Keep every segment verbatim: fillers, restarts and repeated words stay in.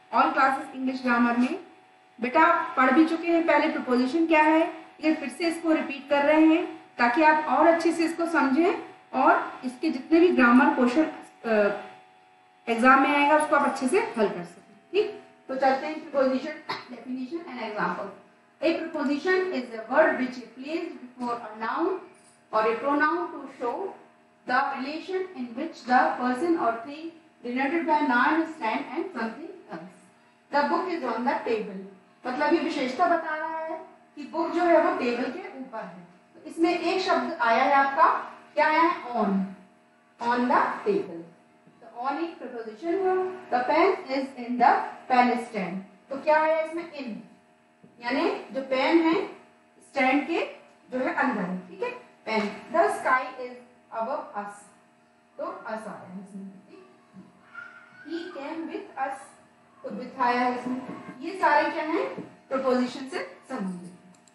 All classes English grammar में। बेटा आप पढ़ भी चुके हैं पहले प्रीपोजिशन क्या है, ये फिर से इसको रिपीट कर रहे हैं ताकि आप और अच्छे से इसको समझें और इसके जितने भी ग्रामर क्वेश्चन एग्जाम में आएगा उसको आप अच्छे से हल कर सकें। ठीक, तो चलते हैं preposition definition and example. A preposition is a word which is placed before a noun or a pronoun to show the relation in which the person or thing denoted by noun stand and something else. The book is on the table. मतलब ये विशेषता बता रहा है कि book जो है वो टेबल के ऊपर है। तो इसमें एक शब्द आया है आपका, क्या आया है? On, on the table. तो ऑन एक preposition हुआ। The pen is in the pen stand. तो क्या आया इसमें? इन, यानी जो पेन है स्टैंड के जो है अंदर है। ठीक है, pen. The sky is above us, तो अस आया है इसमें। ही केम विथ अस, तो विथ आया है इसमें। ये सारे क्या है? प्रीपोजिशन से संबंधित।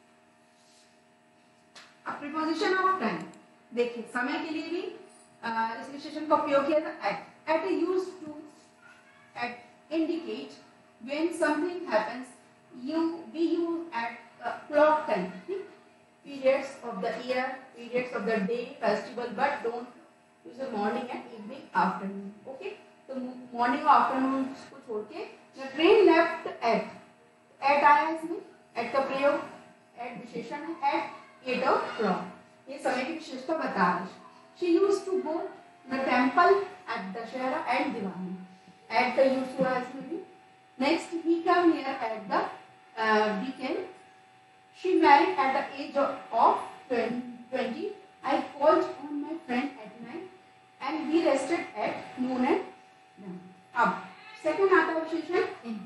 अब प्रीपोजिशन ऑफ टाइम देखिए, समय के लिए भी आ, इस विशेषण का उपयोग किया था। At at use to at indicate when something happens. You we use at uh, clock time, periods of the year, periods of the day, festival, but don't use the morning and evening, afternoon. Okay, तो morning और afternoon को छोड़ के the train left at, at आया इसमें, at का प्रयोग, at विशेषण है, at eight o'clock, ये समय की विशेषता बता रही है। She used to go the temple at Dashera and Diwali, at का use हुआ इसमें भी। Next, he come here at the Uh, weekend. She married at the age of, of twenty. I called on my friend at night and we rested at noon and then. अब second आता है विशेषण in.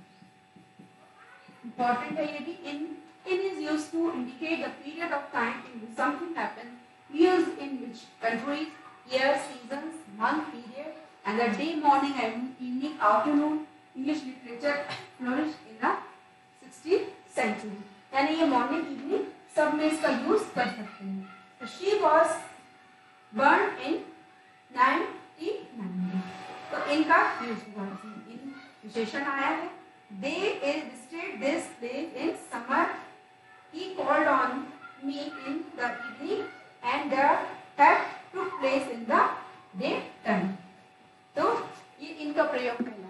Important है ये भी। in in is used to indicate the period of time in which something happens, used in which countries, years, seasons, month, period, and the day, morning and evening, afternoon. English literature flourished in the century, यानी ये morning evening सब में इसका use कर सकते हैं। तो she was born in nineteen ninety, तो इनका यूज हुआ है। इन विशेषण आया है। They is visited this place in summer, he called on me in the evening and the have took place in the day time. तो ये इनका प्रयोग कहलाता है।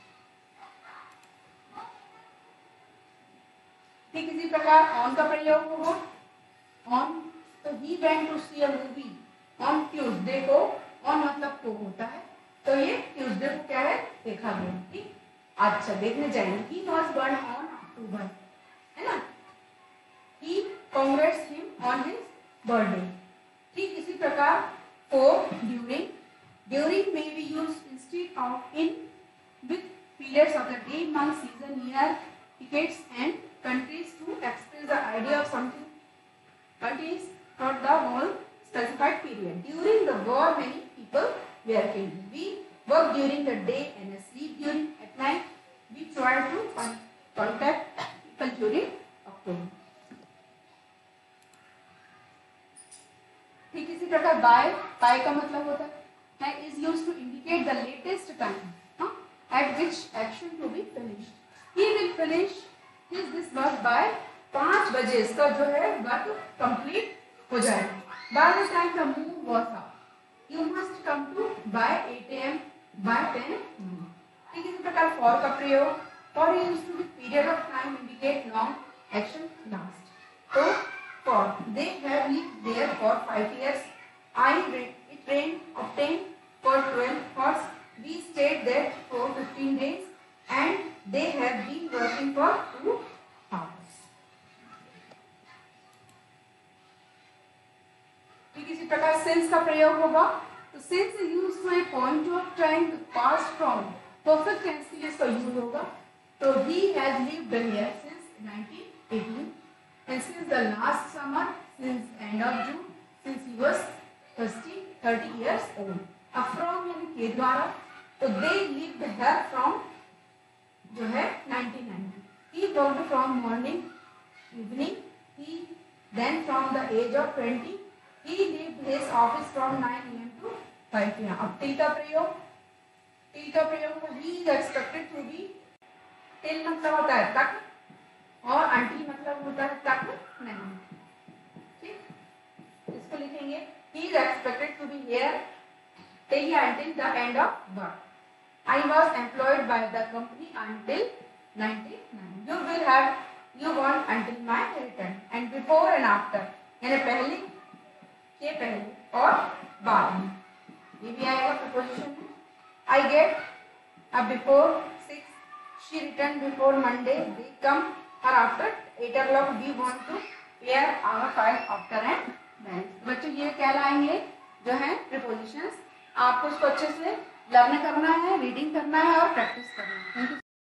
ठीक इसी प्रकार ऑन का प्रयोग होगा। ऑन, तो he went to see a movie on Tuesday को, ऑन मतलब को होता है, तो ये ट्यूसडे को क्या है? देखा गया। ठीक, अच्छा देखने जाएंगे। He was born on October, है ना। He congrats him on his birthday. ठीक इसी प्रकार for, during, during may be used instead of in with periods of the day, month, season, year, decades and countries to express the idea of something, countries for the whole specified period. During the war, many people were killed. We work during the day and sleep during at night. We try to contact people during October. ठीक इसी प्रकार by, by का मतलब होता है is used to indicate the latest time, huh? at which action to be finished. He will finish his this work by पाँच बजे इसका जो है वर्क कंप्लीट हो जाएगा। By the time the moon was up, you must come to by eight a m by ten a m ठीक इसी प्रकार for का प्रयोग, for used to be period of time indicate long action last. तो for they have lived there for five years. I it rained obtained for twelve hours. We stayed there for fifteen days. And they have been working for two hours. ठीक इसी प्रकार since का प्रयोग होगा। तो since used to a point of time past from perfect tense के लिए इसका यूज होगा। तो he has lived here since nineteen eighteen and since the last summer, since end of June, since he was thirty thirty years old. अब from यानी के द्वारा, तो they lived here from जो है nineteen ninety. He worked from morning, evening. He then from the age of twenty, he left his office from nine a m to five p m. अब till का प्रयोग, till का प्रयोग he is expected to be है तक, और until मतलब होता है तक नहीं। ठीक, इसको लिखेंगे he is expected to be here till until the end of work. I was employed by the company until ninety-nine. You will have you want until my return and before and after, यानी पहले के पहले और बाद में, ये भी आएगा प्रपोजिशन में। I get up before six, she returned before Monday, they come her after eight o'clock, we want to wear our file after and marriage। बच्चों ये क्या लाएंगे जो है प्रीपोजिशंस, आपको उसको अच्छे से लर्न करना है, रीडिंग करना है और प्रैक्टिस करना है। Thank you.